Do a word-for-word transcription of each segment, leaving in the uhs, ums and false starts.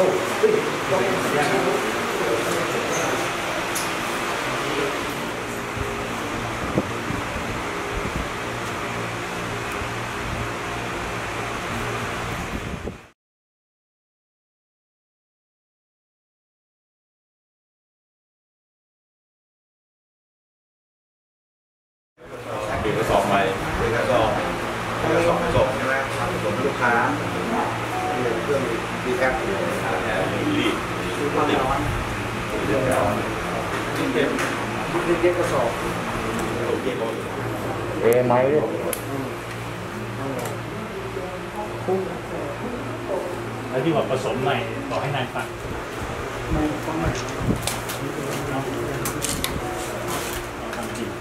อ้เฮ้ยต้องยังเปลี่ยนกระสอบใหม่เปลี่ยนกระสอบกระสอบกระสอบใช่ไหมผสมลูกค้าเครื่องดีแท็กอยู่รีดคือความร้อนเรื่องร้อนที่เป็นที่เป็นกระสอบเอไม้ด้วยแล้วที่ว่าผสมใหม่ต่อให้นายฟังไม่ต้องใหม่ทำจริง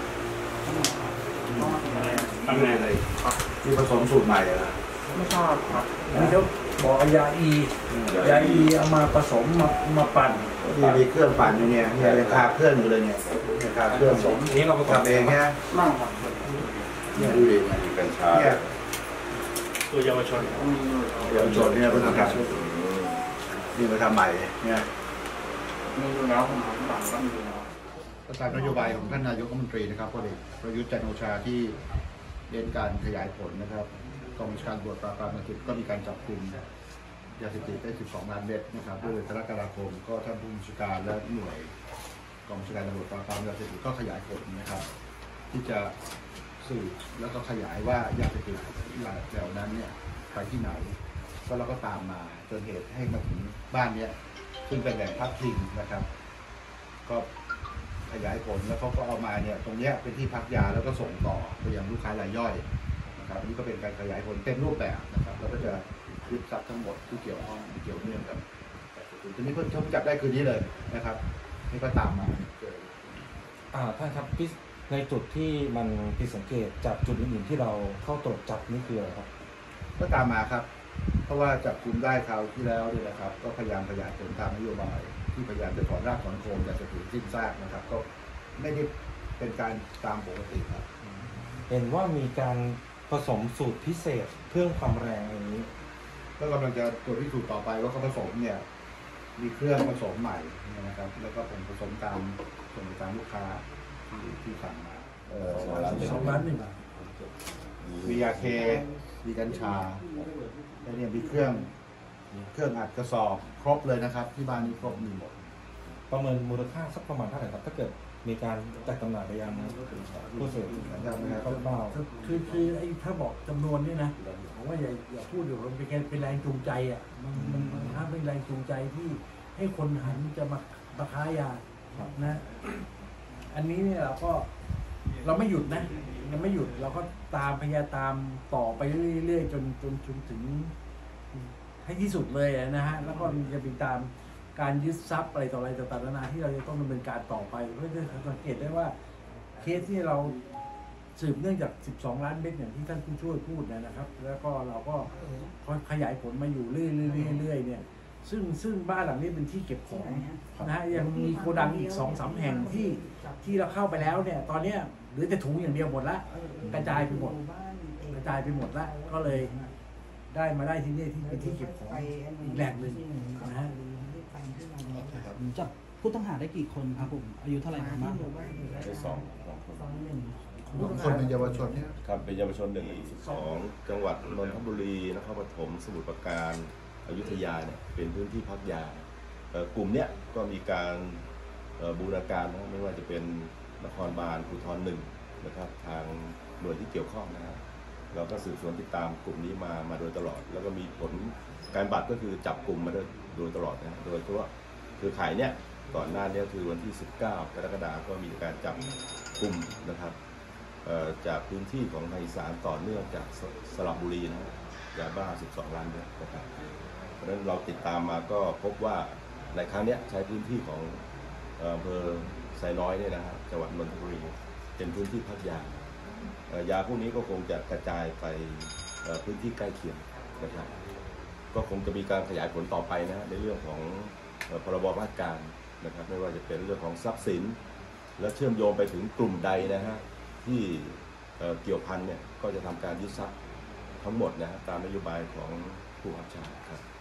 ทำแน่เลยที่ผสมสูตรใหม่นะไม่ชอบครับมันจะบอกยาอียาอีเอามาผสมมามาปั่นที่มีเครื่องปั่นอยู่เนี่ยเนี่ยราคาเครื่องอยู่เลยเนี่ยราคาเครื่องผสมนี้เราทำเองแค่มั่งครับเนี่ยดูดิเนี่ยกัญชาเนี่ยตัวเยาวชนเยาวชนเนี่ยเพิ่งทำนี่มาทำใหม่เนี่ยมีอยู่แล้วผมทำปั่นก็มีแล้วตามนโยบายของท่านนายกรัฐมนตรีนะครับพลเอกประยุทธ์จันทร์โอชาที่เน้นการขยายผลนะครับกองบัญชาการตำรวจปราบปรามยาเสพติดก็มีการจับกุมยาเสพติดได้สิบสองล้านเม็ดนะครับด้วยกรกฎาคมก็ท่านผู้บัญชาการและหน่วยกองบัญชาการตำรวจปราบปรามยาเสพติดก็ขยายผลนะครับที่จะสืบแล้วก็ขยายว่ายาเสพติดเหล่านั้นเนี่ยไปที่ไหนก็เราก็ตามมาจนเหตุให้มาถึงบ้านเนี้ยซึ่งเป็นแหล่งพักพิงนะครับก็ขยายผลแล้วเขาก็เอามาเนี่ยตรงนี้เป็นที่พักยาแล้วก็ส่งต่อไปยังลูกค้ารายย่อยนะครับนี่ก็เป็นการขยายผลเต็มรูปแบบนะครับแล้วก็จะยึดทรัพย์ทั้งหมดที่เกี่ยวข้องเกี่ยวเนื่องกับทีนี้เพิ่งจับได้คืนนี้เลยนะครับนี่ก็ตามมาเจออ่าท่านครับในจุดที่มันผิดสังเกตจากจุดอื่นๆที่เราเข้าตรวจจับนี่คืออะไรครับก็ตามมาครับเพราะว่าจับกุมได้คราวที่แล้วเนี่ยนะครับก็พยายามขยายผลตามนโยบายที่พยายามจะถอนรากถอนโคนแต่จะถึงสิ้นซากนะครับก็ไม่ได้เป็นการตามปกติครับเห็นว่ามีการผสมสูตรพิเศษเพิ่มความแรงอย่างนี้ก็กำลังจะตรวจพิสูจน์ต่อไปว่าเขาผสมเนี่ยมีเครื่องผสมใหม่นะครับแล้วก็ผมผสมตามส่งไปตามลูกค้าที่ที่สั่งมาเออสองล้านหนึ่งมียาเคมีกัญชาแล้วเนี่ยมีเครื่องเครื่องอัดกระสอบครบเลยนะครับที่บ้านนี้ครบมีหมดประเมินมูลค่าสักประมาณเท่าไหร่ครับถ้าเกิดมีการจัดจำหน่ายไปยังผู้เสพนะครับคือคือไอ้ถ้าบอกจำนวนนี่นะผมว่าอย่าอย่าพูดเดี๋ยวมันเป็นเป็นแรงจูงใจอ่ะมันมันถ้าเป็นแรงจูงใจที่ให้คนหันจะมามาค้ายานะอันนี้เนี่ยเราก็เราไม่หยุดนะยังไม่หยุดเราก็ตามพยายามตามต่อไปเรื่อยๆจนจนจนถึงให้ที่สุดเลยนะฮะแล้วก็จะไปตามการยึดทรัพย์อะไรต่ออะไรต่างๆนานาที่เราจะต้องดำเนินการต่อไปเพื่อจะสังเกตได้ว่าเคสที่เราสืบเนื่องจากสิบสองล้านเม็ดอย่างที่ท่านผู้ช่วยพูดนะครับแล้วก็เราก็ขยายผลมาอยู่เรื่อยๆเนี่ยซึ่งซึ่งบ้านหลังนี้เป็นที่เก็บของนะฮะยังมีโกดังอีกสองสามแห่งที่ที่เราเข้าไปแล้วเนี่ยตอนนี้เหลือแต่ถุงอย่างเดียวหมดละกระจายไปหมดกระจายไปหมดละก็เลยได้มาได้ที่นี่ที่เป็นที่เก็บของอีกแหล่งหนึ่งนะฮะจับผู้ต้องหาได้กี่คนครับผมอายุเท่าไหร่บ้างได้สองสองคนเป็นเยาวชนเนี่ยครับเป็นเยาวชนหนึ่งอายุสิบสองจังหวัดนนทบุรีนครปฐมสมุทรปราการอยุธยาเนี่ยเป็นพื้นที่พักยากลุ่มเนี้ยก็มีการบูรณาการนะไม่ว่าจะเป็นนครบาลภูธรหนึ่งนะครับทางหน่วยที่เกี่ยวข้องนะครับเราก็สืบสวนติดตามกลุ่มนี้มามาโดยตลอดแล้วก็มีผลการบัตรก็คือจับกลุ่มมาโดยตลอดนะโดยเฉพาะคือขายเนี่ยก่อนหน้านี้คือวันที่สิบเก้ากรกฎาคมก็มีการจับกลุ่มนะครับจากพื้นที่ของภาคอีสานต่อเนื่องจากสระบุรีนะยาบ้าสิบสองล้านเมตรนะครับเพราะฉะนั้นเราติดตามมาก็พบว่าในครั้งนี้ใช้พื้นที่ของอำเภอไซน้อยเนี่ยนะครับจังหวัดนนทบุรีเป็นพื้นที่พักยายาพวกนี้ก็คงจะกระจายไปพื้นที่ใกล้เคียงนะครับก็คงจะมีการขยายผลต่อไปนะในเรื่องของพรบว่าการนะครับไม่ว่าจะเป็นเรื่องของทรัพย์สินและเชื่อมโยงไปถึงกลุ่มใดนะฮะที่เกี่ยวพันเนี่ยก็จะทำการยึดทรัพย์ทั้งหมดนะฮะตามนโยบายของผู้บังคับบัญชาครับ